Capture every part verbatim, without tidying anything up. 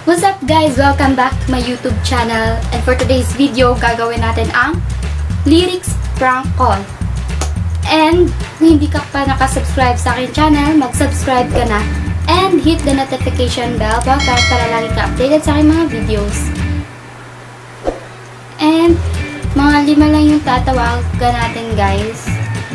What's up guys? Welcome back to my YouTube channel. And for today's video, gagawin natin ang lyrics prank call. And kung hindi ka pa nakasubscribe sa akin channel, mag-subscribe ka na. And hit the notification bell para, para lagi ka updated sa aking mga videos. And mga lima lang yung tatawagan natin guys.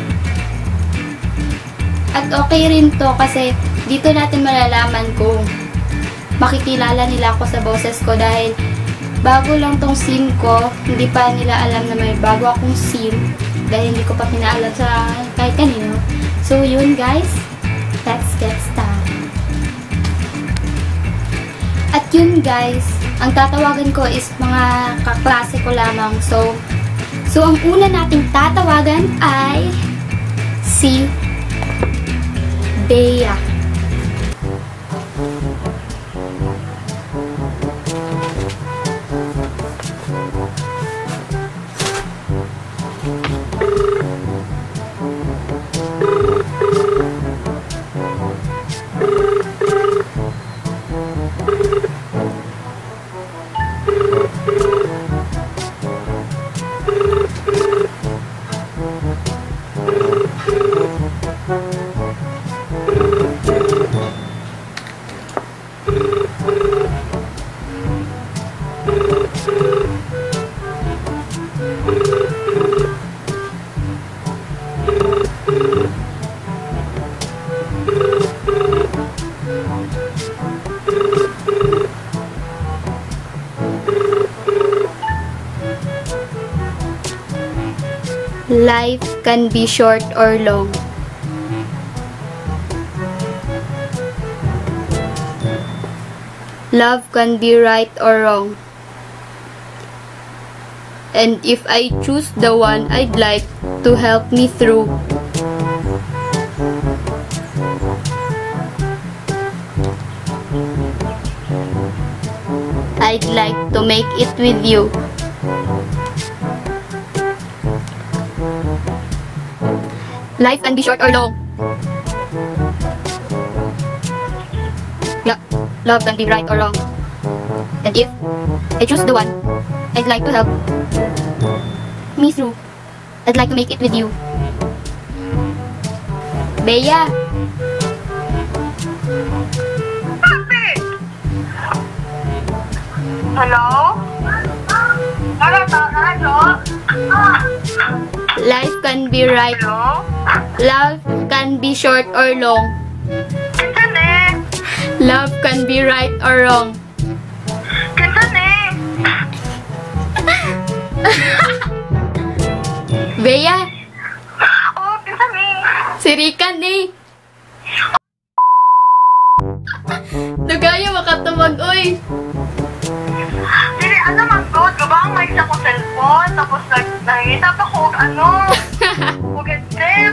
At okay rin to kasi dito natin malalaman kung makikilala nila ako sa boses ko dahil bago lang tong SIM ko, hindi pa nila alam na may bago akong SIM dahil hindi ko pa pinaalam sa kahit kanino. So yun guys, let's get started. At yun guys, ang tatawagan ko is mga kaklase ko lamang. So, so ang una nating tatawagan ay si Bea. Life can be short or long. Love can be right or wrong. And if I choose the one I'd like to help me through, I'd like to make it with you. Life can be short or long. Lo love can be right or wrong. And if I choose the one I'd like to help me through, I'd like to make it with you. Bea! Hello? Ano to? Ano? Life can be right. Hello? Love can be short or long. Kinsa ne? Love can be right or wrong. Kinsa ne? Bea! Oh, kinsa ne? Si Rika ni! Nagaya makatawag, oy! Dili, ano man good? Gabang may isa ko cellphone, tapos nag- nangita pa ko, ano? Huwag trip.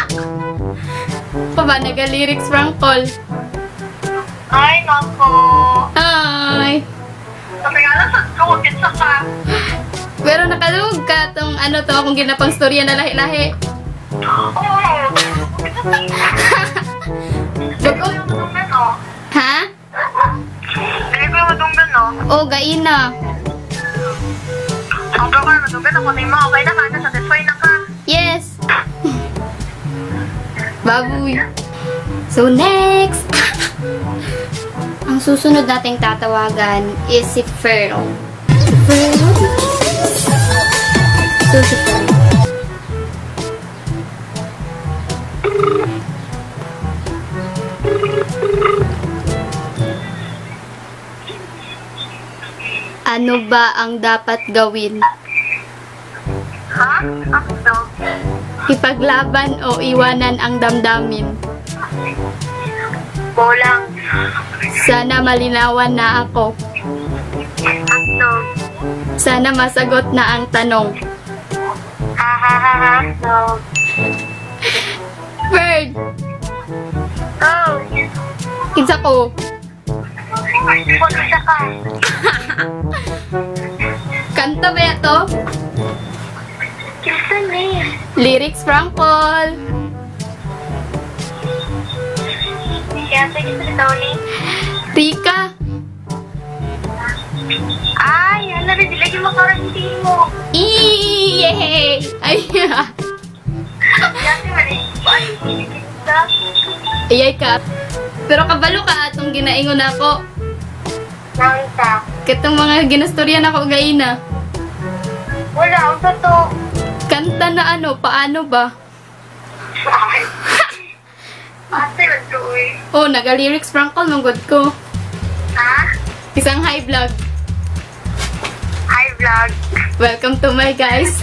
Pa ba, naga-lyrics prank call? Ay, nako. Hi! Sabi nga lang sa ko, kinsa ka? Pero nakalug ka tong ano to, kung ginapang storya na lahi-lahi. Oh, kinsa ka? Dili ko yung madunggan, no? Ha? Dili ko yung madunggan, no? O, gaina. Ang gawin, madunggan ako na yung mga okay na ka, na-satisfy na ka. Yes! Baboy. So, next! Ang susunod nating tatawagan is si Ferl. Si Ferl? So, si Ferl. Ano ba ang dapat gawin? Ha? Ako daw. Ipaglaban o iwanan ang damdamin? Bolang. Sana malinawan na ako. Ako. Sana masagot na ang tanong. Ha ha ha ha. No. Bird! Oh. Kinsa ko? Huwag isa ka. Kanta ba ito? Kinsa ni? Lyrics prank call. Kaya sige sa Tony. Rika. Ay, ano rin, di lagi makarantin mo. Yay! Ay, Kasi mali, ay, kita. ayay ka. Pero kabalo ka atong ginaingon ako. Nangita. Katong mga ginastoryan ako gaina. Wala, ang to. Kanta na ano, paano ba? Ay. Ate, ito eh. Oh, naga-lyrics Frankl, manggod ko. Ha? Isang hi vlog. Hi, vlog. Welcome to my guys.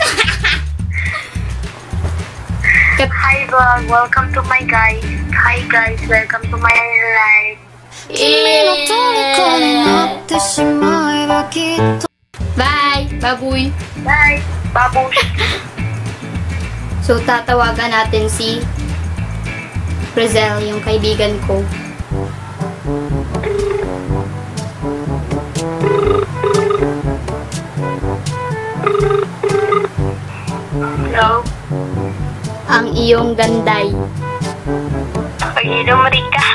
Kat Hi, vlog. Welcome to my guys. Hi, guys. Welcome to my life. 君の虜になってしまえばきっと Bye! Babuy! Bye. Babush. So, tatawagan natin si Brazil, yung kaibigan ko. Hello. Ang iyong ganday. Pag-inom rin ka.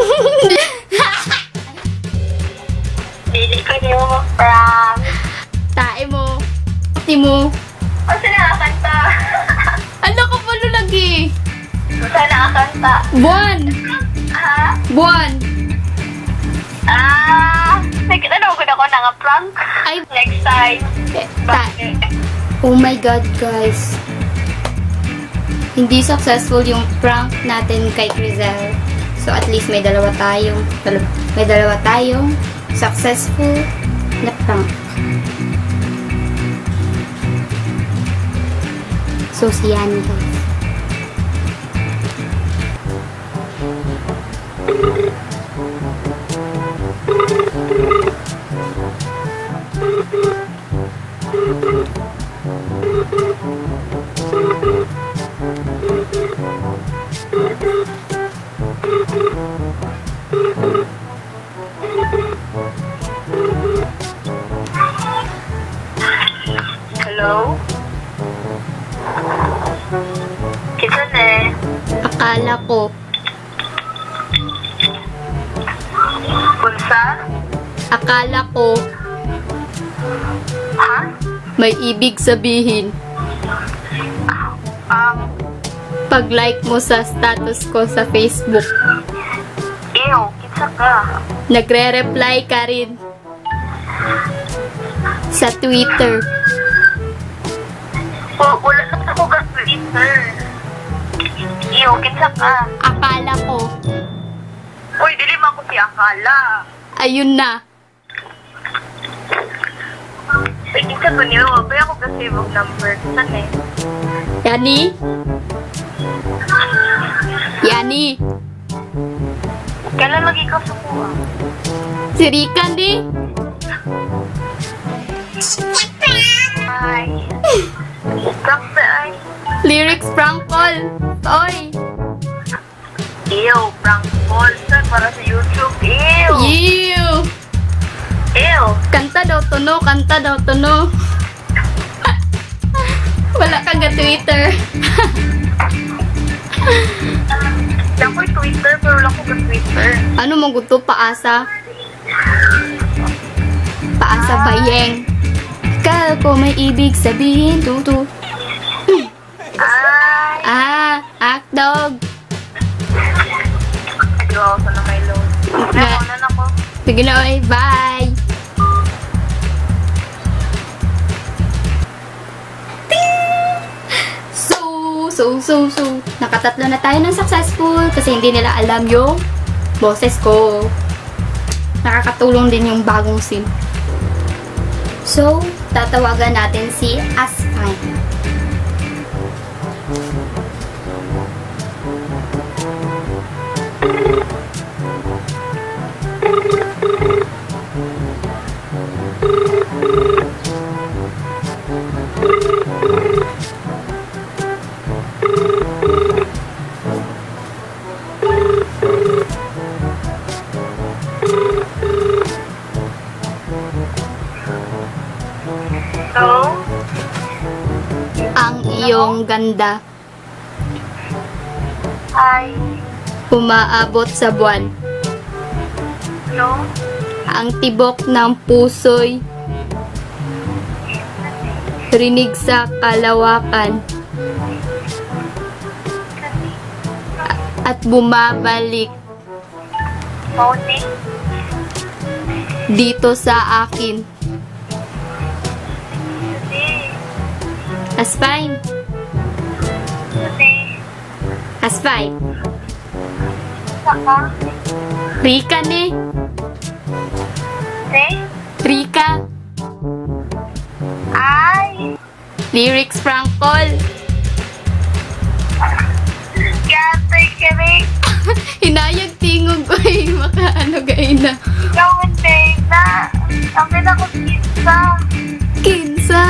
Dili ko niyo mag-prank. Tae mo. Pati mo. O, saan nakakanta? Ano ka pala lagi? Saan nakakanta? Buwan! Ha? Buwan! Ah, nagtanong ko na ko na nga prank. Ay, Next time. eh, ta- Bakit? Oh my God, guys. Hindi successful yung prank natin kay Crizel. So, at least may dalawa tayong, dalawa, may dalawa tayong successful na prank. So, si Yani, guys. Hello? Kita na eh. Akala ko, Punsa? akala ko, Ha? may ibig sabihin. Um, Pag-like mo sa status ko sa Facebook, ew, kita ka. nagre-reply ka rin sa Twitter. O, wala na ako ka Twitter. Ew, kita ka. Akala ko, Uy, dili man ko si Akala. ayun na. Uy, kita ko niyo. Kaya ako kasi yung number. Saan eh? Yani? Yani? Kailan lagi ka sukuha? Si Rika ni? Ay. Stop na ay. Lyrics Frankl. Oy! Ew, prank call. Saan? Para sa YouTube. Ew. Ew! Ew. Kanta daw to no, kanta daw to no. Wala kang ga-Twitter. Lang ko'y Twitter, pero lang ko ka Twitter. Ano mong gusto? Paasa? Paasa bayeng. Akala ko may ibig sabihin. Tutu. Ay. Ah, akdog. Ayaw ako na may load. Na- Ayaw na ako. Sige na, oy. Bye! So, so, so, so. Nakatatlo na tayo ng successful kasi hindi nila alam yung boses ko. Nakakatulong din yung bagong sim. So, tatawagan natin si Asfine. So, Ang iyong ganda ay, umaabot sa buwan. no? Ang tibok ng puso'y Rinig sa kalawakan. At bumabalik Mauni. dito sa akin. Hindi. As fine. Hindi. As fine. Saka. Rika ni. Hindi. Rika. Ay. Lyrics Frankol. Gatoy kami. Hinayag tingog ko eh. Maka ano gay na. Ikaw hindi na. Kami na ko pizza. Kinsa.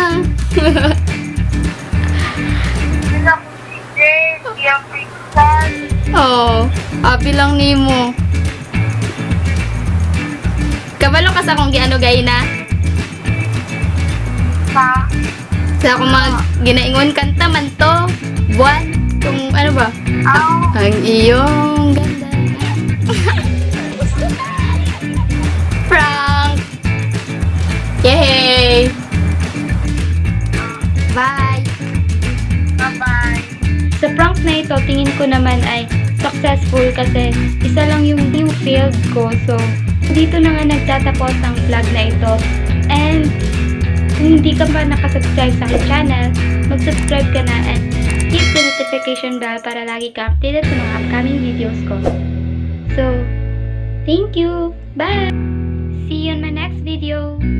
Kami na ko pizza. Iyang pizza. Oh, abi lang nimo. Kabalo ka sa akong giano gay na. Pa. Sa akong mga ginaingon kanta man to. Buwan. Kung ano ba? Aw. Ang iyong ganda. Frank! Yay! Bye! Bye-bye. Sa prank na ito, tingin ko naman ay successful kasi isa lang yung, yung field ko. So, dito na nga nagtatapos ang vlog na ito. And, kung hindi ka pa nakasubscribe sa aking channel, mag-subscribe ka na and hit the notification bell para lagi ka updated sa mga upcoming videos ko. So, thank you! Bye! See you in my next video!